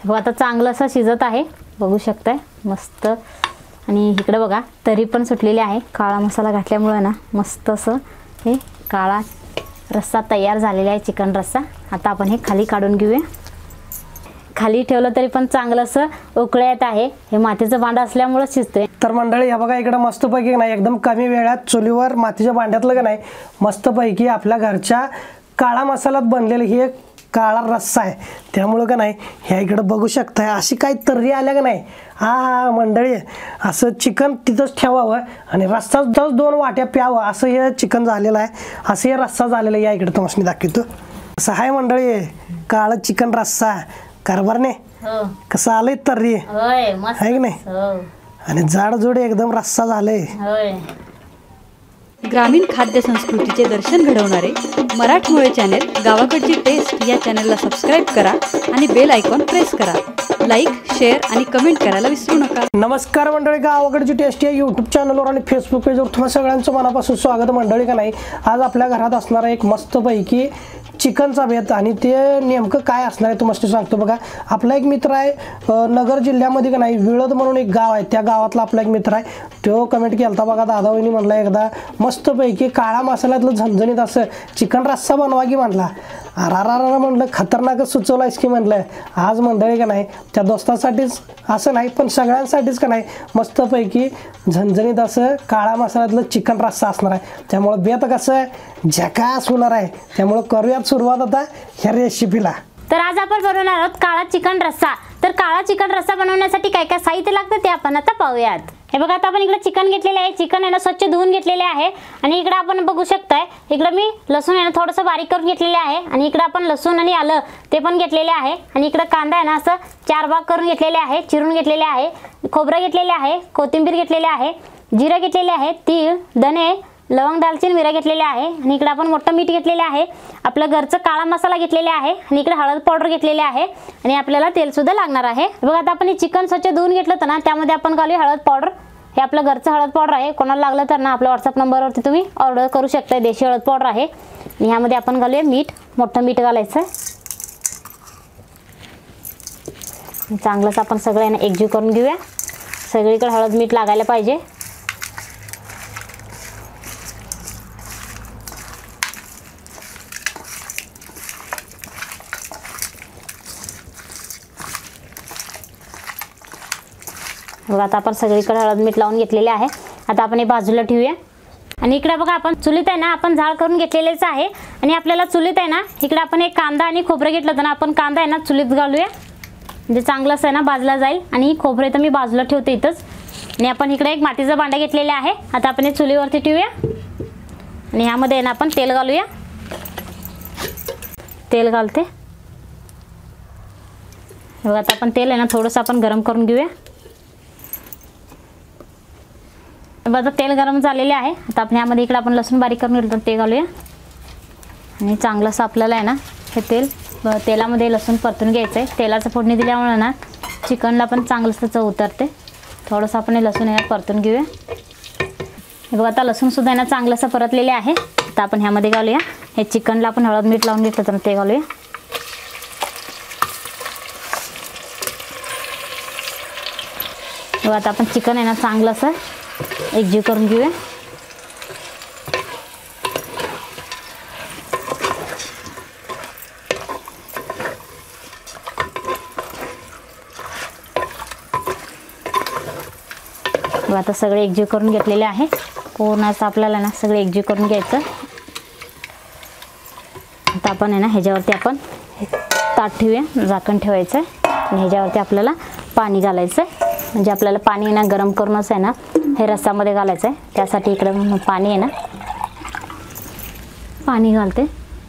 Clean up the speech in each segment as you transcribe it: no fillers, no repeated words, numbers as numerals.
हो आता चांगलं असं शिजत आहे, बघू शकताय मस्त। आणि इकडे बघा तरी पण सुटलेली आहे, काळा मसाला घातल्यामुळे ना मस्त असं हे काळा रस्सा तयार झालेला आहे, चिकन रस्सा। आता आपण हे खाली काढून घेऊया। खाली ठेवलं तरी पण चांगलं असं उकळ्या येत आहे, हे मातीचं भांडं असल्यामुळे शिजते। तर मंडळी हे बघा इकडे मस्तपैकी नाही एकदम कमी वेळात चुलीवर मातीच्या भांड्यातलं का नाही मस्तपैकी आपल्या घरच्या काळा मसाल्यात बनलेलं हे काळा रस्सा आहे। त्यामुळं का नाही ह्या इकडे बघू शकताय अशी काही तर्री आल्या का नाही, हा मंडळी असं चिकन तिथंच ठेवावं आणि रस्सा 2 वाट्या प्यावं असं हे चिकन झालेलं आहे, असं हे रस्सा झालेला आहे। या इकडे तुम्हाला दाखवतो असं आहे मंडळी काळा चिकन रस्सा कारभारने कसं आलंय तर्री होय मस्त आहे की नाही, आणि जाडजूड एकदम रस्सा झालंय। होय ग्रामीण खाद्य संस्कृतीचे दर्शन घडवणारे मराठमोळे चॅनेल गावाकडची टेस्ट या चॅनेलला सबस्क्राईब करा आणि बेल आयकॉन प्रेस करा। लाईक, शेअर आणि कमेंट करायला विसरू नका। नमस्कार मंडळी, गावाकडची टेस्ट या यूट्यूब चॅनलवर आणि फेसबुक पेजवर तुम्हा सगळ्यांचं मनापासून स्वागत। मंडळी का नाही आज आपल्या घरात असणारा एक मस्तपैकी चिकनचा बेत, आणि ते नेमकं काय असणार आहे तुम्हाला सांगतो बघा। आपला एक मित्र आहे नगर जिल्ह्यामध्ये का नाही विळद म्हणून एक गाव आहे, त्या गावातला आपला एक मित्र आहे, तो कमेंट केलता बघा दादा वहिनी म्हणला एकदा मस्तपैकी काळा मसाल्यातलं झणझणीत असं चिकन रस्सा बनवा की म्हणला। अरारारा म्हणलं खतरनाकच सुचवलायस की म्हणलं। आज मंडळी का नाही त्या दोस्तासाठीच असं नाही पण सगळ्यांसाठीच का नाही मस्तपैकी झणझणीत असं काळा मसाल्यातलं चिकन रस्सा असणार आहे, त्यामुळे बेत कसं झकास होणार आहे। त्यामुळे करूयात सुरुवात आता ह्या रेसिपीला। तर आज आपण बनवणार आहोत काळा चिकन रस्सा। तर काळा चिकन रस्सा बनवण्यासाठी काय काय साहित्य लागतं ते आपण आता पाहूयात। हे बघा आता आपण इकडे चिकन घेतलेले आहे, चिकन आहे ना स्वच्छ धुवून घेतलेले आहे, आणि इकडे आपण बघू शकताय इकडे मी लसूण आहे ना थोडंसं बारीक करून घेतलेले आहे, आणि इकडे आपण लसूण आणि आलं ते पण घेतलेले आहे, आणि इकडे कांदा आहे ना असं 4 भाग करून घेतलेले आहे, चिरून घेतलेले आहे, खोबरं घेतलेले आहे, कोथिंबीर घेतलेले आहे, जिरं घेतलेले आहे, तीळ, धने, लवंग, दालचिनी, मिरा घेतलेले आहे, आणि इकडे आपण मोठं मीठ घेतलेले आहे, आपलं घरचं काळा मसाला घेतलेले आहे, आणि इकडे हळद पावडर घेतलेले आहे, आणि आपल्याला तेल सुद्धा लागणार आहे। बघा आता आपण हे चिकन स्वच्छ धुवून घेतलं तर ना त्यामध्ये आपण घालूया हळद पावडर। हे आपलं घरचं हळद पावडर आहे, कोणाला लागलं तर ना आपल्या व्हॉट्सअप नंबरवरती तुम्ही ऑर्डर करू शकता, देशी हळद पावडर आहे। आणि ह्यामध्ये आपण घालूया मीठ, मोठं मीठ घालायचं, चांगलंच आपण सगळं एकजीव करून घेऊया, सगळीकडे हळद मीठ लागायला पाहिजे। बघा आता आपण सगळीकडे हळद मीठ लावून घेतलेले आहे। आता आपण हे बाजूला ठेवूया, आणि इकडे बघा आपण चुलीत आहे ना आपण झाळ करून घेतलेलेच आहे, आणि आपल्याला चुलीत आहे ना इकडे आपण एक कांदा आणि खोबरं घेतलं तर ना आपण कांदा आहे ना चुलीत घालूया, म्हणजे चांगलं असं आहे ना भाजला जाईल। आणि खोबरे तर मी बाजूला ठेवते इथंच, आणि आपण इकडे एक मातीचा भांडा घेतलेला आहे, आता आपण हे चुलीवरती ठेवूया, आणि ह्यामध्ये आहे ना आपण तेल घालूया, तेल घालते। बघा आता आपण तेल आहे ना थोडंसं आपण गरम करून घेऊया। बघा तेल गरम झालेले आहे, आता आपण ह्यामध्ये इकडे आपण लसूण बारीक करून घेतलं ते घालूया, आणि चांगलंसं आपल्याला आहे ना हे तेलामध्ये लसूण परतून घ्यायचं आहे। तेलाचं फोडणी दिल्यामुळे ना चिकनला पण चांगलंसं चव उतरते। थोडंसं आपण हे लसूण आहे परतून घेऊया। हे बघा आता लसूण सुद्धा आहे ना चांगलंसं परतलेले आहे, आता आपण ह्यामध्ये घालूया हे चिकनला आपण हळद मीठ लावून घेतलं तर ते घालूया। बघा आता आपण चिकन आहे ना चांगलंसं एकजीव करून घेऊया। आता सगळे एकजीव करून घेतलेले आहे, पूर्णच आपल्याला ना सगळे एकजीव करून घ्यायचं। आता आपण आहे ना ह्याच्यावरती आपण ताट ठेवूया, झाकण ठेवायचं, आणि ह्याच्यावरती आपल्याला पाणी घालायचं, म्हणजे आपल्याला पाणी ना गरम करूनच आहे ना हे रस्सामध्ये घालायचं आहे, त्यासाठी इकडे पाणी आहे ना पाणी घालते,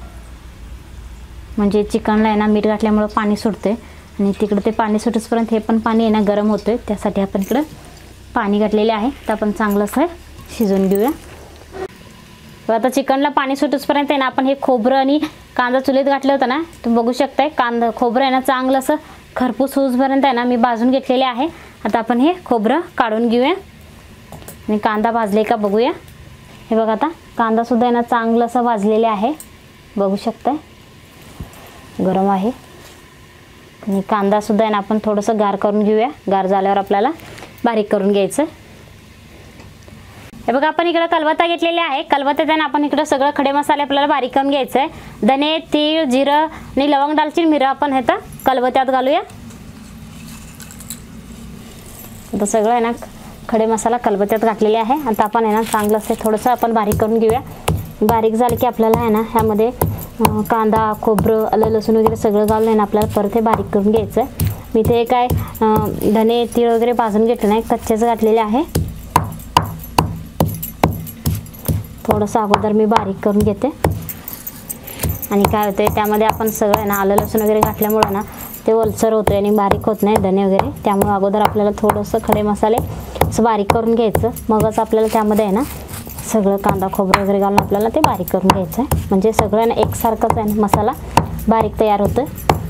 म्हणजे चिकनला आहे ना मीठ घातल्यामुळे पाणी सुटते, आणि तिकडे ते पाणी सुटेपर्यंत हे पण पाणी आहे ना गरम होते, त्यासाठी आपण इकडे पाणी घातलेले आहे। तर आपण चांगलं असं शिजवून घेऊया। आता चिकनला पाणी सुटेपर्यंत आहे ना आपण हे खोबरं आणि कांदा चुलीत घातलं होतं ना, तुम्ही बघू शकताय कांदा खोबरं आहे ना चांगलं असं खरपूस होऊपर्यंत आहे ना मी भाजून घेतलेले आहे। आता आपण हे खोबरं काढून घेऊया, आणि कांदा भाजले का बघूया। हे बघा आता कांदा सुद्धा आहे ना चांगलं असं भाजलेले आहे, बघू शकताय गरम आहे, आणि कांदा सुद्धा आहे ना आपण थोडंसं गार करून घेऊया. गार झाल्यावर आपल्याला बारीक करून घ्यायचं. हे बघा आपण इकडे कलबत्ता घेतलेले आहे. कलबत्त्यात आहे ना आपण इकडे सगळं खडे मसाले आपल्याला बारीक करून घ्यायचं आहे. धने, तीळ, जिरं आणि लवंग, दालचिनी, मिरं आपण हे तर कलबत्त्यात घालूया. आता सगळं आहे ना खडे मसाला कलबत्त्यात घातलेले आहे. आता आपण आहे ना चांगलं असं थोडंसं आपण बारीक करून घेऊया. बारीक झालं की आपल्याला आहे ना ह्यामध्ये कांदा, खोबरं, आलं, लसूण वगैरे सगळं घालून आहे ना आपल्याला परत हे बारीक करून घ्यायचं आहे. मी ते काय धने, तीळ वगैरे भाजून घेतलं नाही, कच्चेच घातलेले आहे. थोडंसं अगोदर मी बारीक करून घेते. आणि काय होते त्यामध्ये आपण सगळं ना आलं लसूण वगैरे घातल्यामुळे ना ते ओलसर होतं आणि बारीक होत नाही धने वगैरे. त्यामुळे अगोदर आपल्याला थोडंसं खडे मसाले असं बारीक करून घ्यायचं. मगच आपल्याला त्यामध्ये आहे ना सगळं कांदा, खोबरं वगैरे घालून आपल्याला ते बारीक करून घ्यायचं आहे. म्हणजे सगळं ना एकसारखंच आहे ना मसाला बारीक तयार होतं.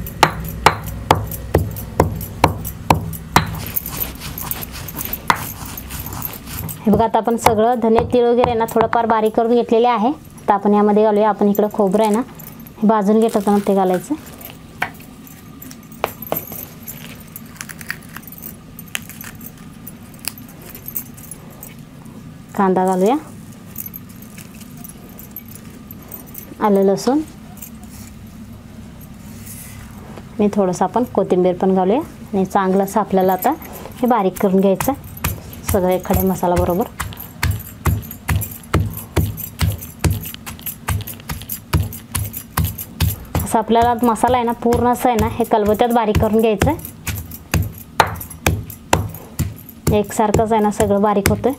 हे बघा आता आपण सगळं धने, तीळ वगैरे ना थोडंफार बारीक करून घेतलेले आहे. आता आपण यामध्ये घालूया. आपण इकडं खोबरं आहे ना हे भाजून घेत होतं ना ते घालायचं. कांदा घालूया, आलं लसूण आणि थोडंसं आपण कोथिंबीर पण घालूया. आणि चांगलं असं आपल्याला आता हे बारीक करून घ्यायचं सगळे खडे मसाला बरोबर. असं आपल्याला मसाला आहे ना पूर्ण असं आहे ना हे कलबत्त्यात बारीक करून घ्यायचं. एकसारखंच आहे ना सगळं बारीक होतं.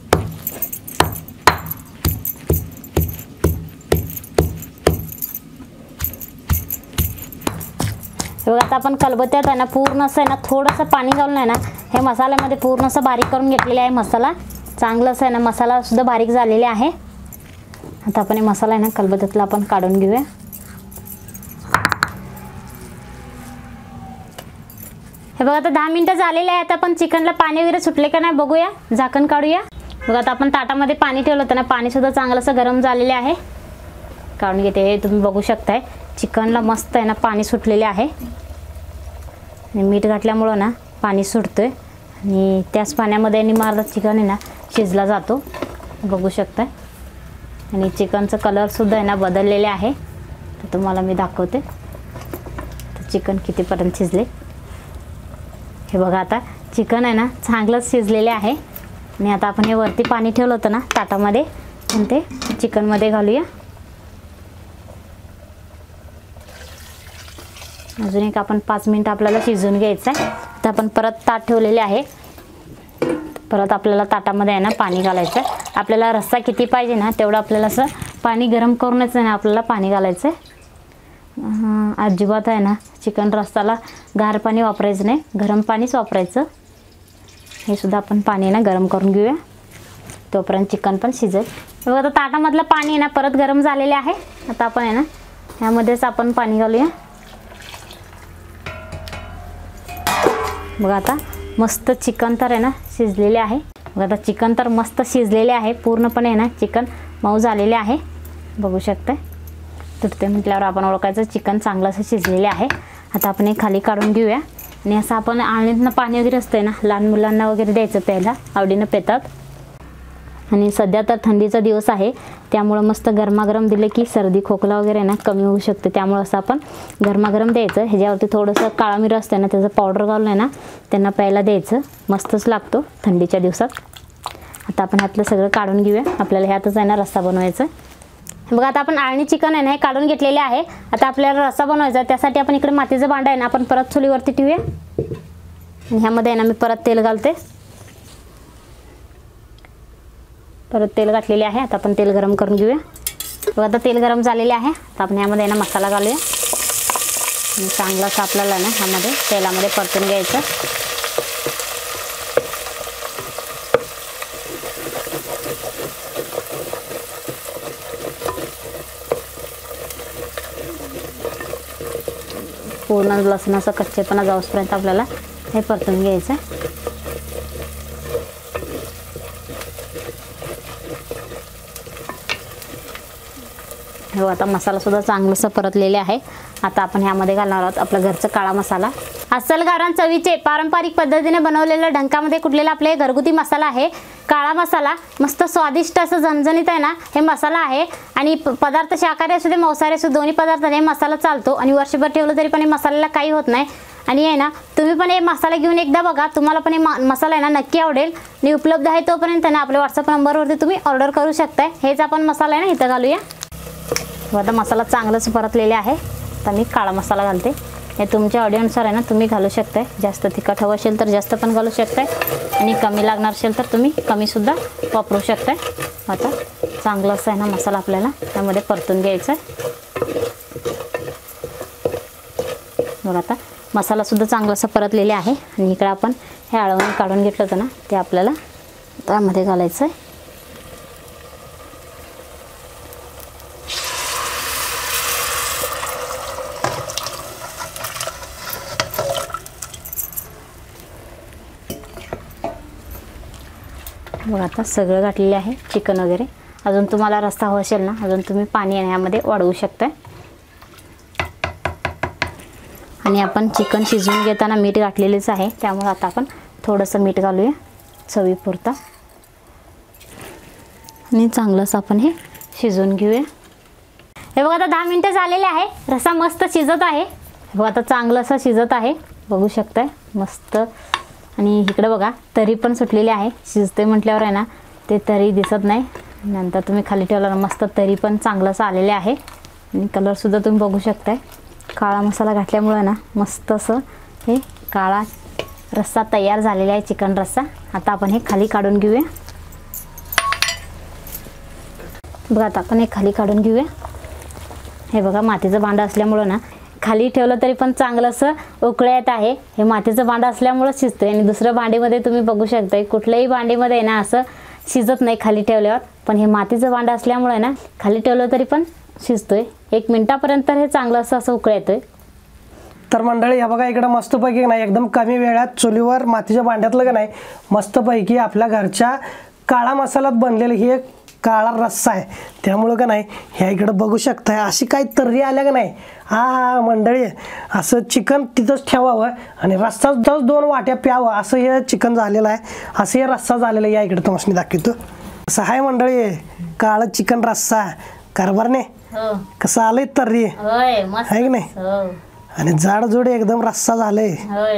बघा आता आपण कलबत्त्यात आहे ना पूर्ण असं आहे ना थोडंसं पाणी घालून आहे ना हे मसाल्यामध्ये पूर्ण असं बारीक करून घेतलेले आहे. मसाला चांगलं असं आहे ना मसाला सुद्धा बारीक झालेले आहे. आता आपण हे मसाला आहे ना कलबत्त्यातला आपण काढून घेऊया. हे बघा आता 10 मिनिटं झालेले आहेत. आपण चिकनला पाणी वगैरे सुटले का नाही बघूया. झाकण काढूया. बघा आता आपण ताटामध्ये पाणी ठेवलं होतं ना पाणी सुद्धा चांगलं असं गरम झालेले आहे. काढून घेते. हे तुम्ही बघू शकताय चिकनला मस्त आहे ना पाणी सुटलेले आहे. आणि मीठ घातल्यामुळं ना पाणी सुटतोय आणि त्याच पाण्यामध्ये निमार्द चिकन आहे ना शिजला जातो. बघू शकताय. आणि चिकनचं कलरसुद्धा आहे ना बदललेले आहे. तर तुम्हाला मी दाखवते तर चिकन कितीपर्यंत शिजले. हे बघा आता चिकन आहे ना चांगलंच शिजलेले आहे. आणि आता आपण हे वरती पाणी ठेवलं होतं ना ताटामध्ये आणि ते चिकनमध्ये घालूया. अजून एक आपण 5 मिनिटं आपल्याला शिजवून घ्यायचं आहे. आता आपण परत ताट ठेवलेले आहे. परत आपल्याला ताटामध्ये आहे ना पाणी घालायचं आहे. आपल्याला रस्सा किती पाहिजे ना तेवढं आपल्याला असं पाणी गरम करूनच आहे ना आपल्याला पाणी घालायचं आहे. अजिबात आहे ना चिकन रस्साला गार पाणी वापरायचं नाही, गरम पाणीच वापरायचं. हे सुद्धा आपण पाणी ना गरम करून घेऊया तोपर्यंत चिकन पण शिजेल. बघा आता ताटामधलं पाणी आहे ना परत गरम झालेले आहे. आता आपण आहे ना ह्यामध्येच आपण पाणी घालूया. बघा आता मस्त चिकन तर आहे ना शिजलेले आहे. बघा आता चिकन तर मस्त शिजलेले आहे. पूर्णपणे आहे ना चिकन मऊ झालेले आहे. बघू शकताय. तुटते म्हटल्यावर आपण ओळखायचं चिकन चांगलं असं शिजलेले आहे. आता आपण हे खाली काढून घेऊया. आणि असं आपण आणीतनं पाणी वगैरे असतंय ना लहान मुलांना वगैरे द्यायचं प्यायला, आवडीनं पितात. आणि सध्या तर थंडीचा दिवस आहे त्यामुळं मस्त गरमागरम दिलं की सर्दी खोकला वगैरे ना कमी होऊ शकते. त्यामुळं असं आपण गरमागरम द्यायचं. ह्याच्यावरती थोडंसं काळा मिरं असतं ना त्याचं पावडर घालून आहे ना त्यांना प्यायला द्यायचं. मस्तच लागतो थंडीच्या दिवसात. आता आपण ह्यातलं सगळं काढून घेऊया. आपल्याला ह्यातच आहे ना रस्सा बनवायचा. बघा आता आपण आळणी चिकन आहे ना हे काढून घेतलेले आहे. आता आपल्याला रस्सा बनवायचा त्यासाठी आपण इकडे मातीचं भांडं आहे ना आपण परत चुलीवरती ठेवूया. आणि ह्यामध्ये आहे ना मी परत तेल घालते. परत तेल घातलेले आहे. आता आपण तेल गरम करून घेऊया. बघा आता तेल गरम झालेले आहे. आता आपण ह्यामध्ये आहे ना मसाला घालूया. आणि चांगलं असं आपल्याला ना ह्यामध्ये तेलामध्ये परतून घ्यायचं. पूर्ण लसणाचं कच्चेपणा जाऊसपर्यंत आपल्याला हे परतून घ्यायचं. हे आता मसाला सुद्धा चांगलंसं परतलेले आहे. आता आपण ह्यामध्ये घालणार आहोत आपलं घरचं काळा मसाला. अस्सल गावरान चवीचे पारंपरिक पद्धतीने बनवलेलं ढंकामध्ये कुटलेला आपले घरगुती मसाला आहे काळा मसाला. मस्त स्वादिष्ट असं झणझणीत आहे ना हे मसाला आहे. आणि पदार्थ शाकाहारी असू दे मांसाहारी असू दोन्ही पदार्थाने हे मसाला चालतो आणि वर्षभर ठेवलं तरी पण हे मसाल्याला काही होत नाही. आणि आहे ना तुम्ही पण हे मसाला घेऊन एकदा बघा, तुम्हाला पण हे मसाला आहे ना नक्की आवडेल. आणि उपलब्ध आहे तोपर्यंत ना आपल्या व्हॉट्सअप नंबरवरती तुम्ही ऑर्डर करू शकताय. हेच आपण मसाला आहे ना इथं घालूया. आता मसाला चांगलंच परतलेले आहे. तर मी काळा मसाला घालते. हे तुमच्या ऑडियन्सनुसार आहे ना तुम्ही घालू शकताय. जास्त तिखट हवं असेल तर जास्त पण घालू शकताय आणि कमी लागणार असेल तर तुम्ही कमीसुद्धा वापरू शकताय. आता चांगलं असं आहे ना मसाला आपल्याला त्यामध्ये परतून घ्यायचा आहे. बघा आता मसालासुद्धा चांगलं असं परतलेले आहे. आणि इकडे आपण हे आळवून काढून घेतलं होतं ना ते आपल्याला त्यामध्ये घालायचं आहे. बघा आता सगळं घातलेलं आहे चिकन वगैरे. अजून तुम्हाला रस्सा हवा असेल ना अजून तुम्ही पाणी यामध्ये वाढवू शकताय. आणि आपण चिकन शिजवून घेताना मीठ घातलेलेच आहे त्यामुळे आता आपण थोडंसं मीठ घालूया चवीपुरता. आणि चांगलंच आपण हे शिजवून घेऊया. हे बघा आता 10 मिनिटं झालेले आहे. रस्सा मस्त शिजत आहे. बघा आता चांगलं असं शिजत आहे बघू शकताय मस्त. आणि इकडे बघा तरी पण सुटलेली आहे. शिजते म्हटल्यावर आहे ना ते तरी दिसत नाही. नंतर तुम्ही खाली ठेवल्यावर मस्त तरी पण चांगलं असं आलेले आहे. आणि कलरसुद्धा तुम्ही बघू शकताय. काळा मसाला घातल्यामुळे ना मस्त असं हे काळा रस्सा तयार झालेला आहे चिकन रस्सा. आता आपण हे खाली काढून घेऊया. बघा आता आपण हे खाली काढून घेऊया. हे बघा मातीचं भांडं असल्यामुळं ना खाली ठेवलं तरी पण चांगलं असं उकळ्या येत आहे. हे मातीचं भांडं असल्यामुळं शिजतंय. आणि दुसरं भांडीमध्ये तुम्ही बघू शकताय कुठल्याही भांडीमध्ये ना असं शिजत नाही खाली ठेवल्यावर. पण हे मातीचं भांडं असल्यामुळे ना खाली ठेवलं तरी पण शिजतोय. 1 मिनिटापर्यंत हे चांगलं असं उकळं येतोय. तर मंडळी ह्या बघा इकडं मस्तपैकी नाही एकदम कमी वेळात चुलीवर मातीच्या भांड्यातलं का नाही मस्तपैकी आपल्या घरच्या काळा मसाल्यात बनलेलं ही एक काळा रस्सा आहे. त्यामुळं का नाही ह्या इकडं बघू शकताय अशी काही तर्री आल्या का नाही. हा मंडळी असं चिकन तिथंच ठेवावं आणि रस्सा 2 वाट्या प्यावं असं हे चिकन झालेलं आहे. असं हे रस्सा झालेला आहे. या इकडं तुम्हाला दाखवतो. असं आहे मंडळी काळं चिकन रस्सा कारभारने कसं आलंय तर्री आहे की नाही. आणि जाडजूड एकदम रस्सा झालंय.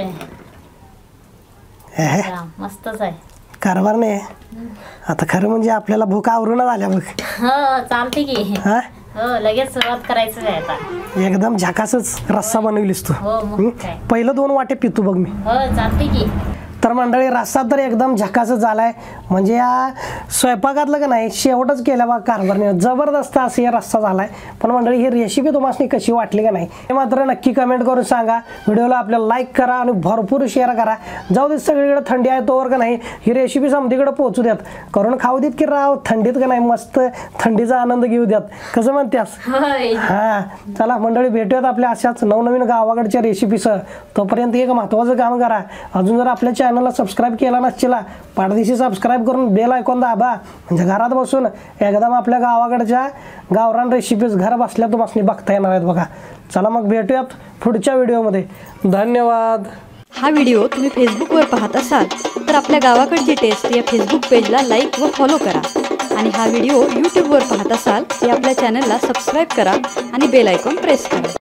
मस्तच आहे कारभार नाही. आता खरं म्हणजे आपल्याला भूक आवरून झाल्या बघ. चालते की हा लगेच सुरुवात करायचं आहे आता. एकदम झकासच रस्सा बनवलीस तू. पहिलं 2 वाटे पितो बघ मी. चालते की. तर मंडळी रस्सा तर एकदम झकासच झालाय. म्हणजे या स्वयंपाकातलं का नाही शेवटच केल्या बघा कारभारने जबरदस्त असं या रस्सा झालाय. पण मंडळी ही रेसिपी तुम्हाला कशी वाटली का नाही हे मात्र नक्की कमेंट करून सांगा. व्हिडिओला आपल्याला लाईक करा आणि भरपूर शेअर करा. जाऊ देत सगळीकडे थंडी आहे तोवर का नाही ही रेसिपी समधीकडे पोहोचू द्यात. करून खाऊ देत की राव थंडीत का नाही मस्त थंडीचा आनंद घेऊ द्यात. कसं म्हणतेस. हा चला मंडळी भेटूयात आपल्या अशाच नवनवीन गावाकडच्या रेसिपीसह. तोपर्यंत एक महत्त्वाचं काम करा. अजून जर आपल्या चॅनलला सबस्क्राईब केला नसला पाठदिशी सबस्क्राईब करून बेल आयकॉन दाबा. म्हणजे घरात बसून एकदम आपल्या गावाकडच्या गावरान रेसिपीज घर बसल्या तुम्हाला बघता येणार आहेत बघा. चला मग भेटूयात पुढच्या व्हिडिओमध्ये. धन्यवाद. हा व्हिडिओ तुम्ही फेसबुकवर पाहत असाल तर आपल्या गावाकडची टेस्ट या फेसबुक पेजला लाईक व फॉलो करा. आणि हा व्हिडिओ यूट्यूबवर पाहत असाल तर आपल्या चॅनलला सबस्क्राईब करा आणि बेल आयकॉन प्रेस करा.